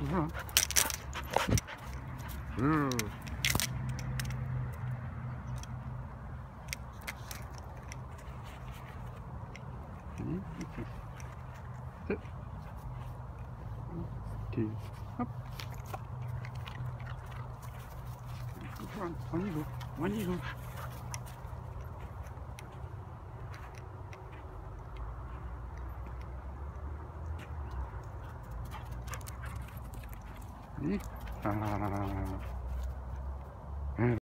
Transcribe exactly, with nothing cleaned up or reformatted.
Voilà. Mmh. Okay. Hop. On y va, on y va. Et... Ah.